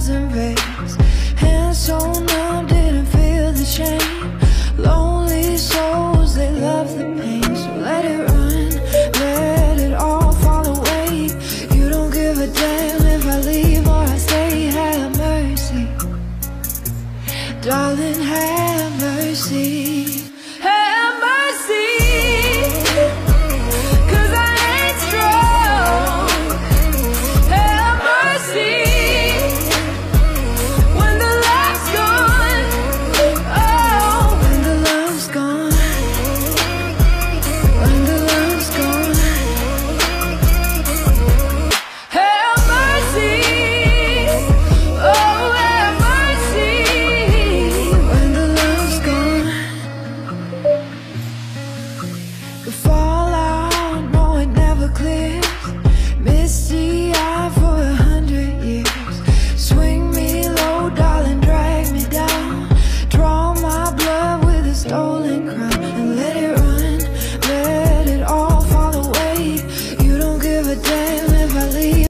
wasn't raised. Hands so numb, didn't feel the shame. Lonely souls, they love the pain. So let it run, let it all fall away. You don't give a damn if I leave or I stay. Have mercy, darling, have mercy.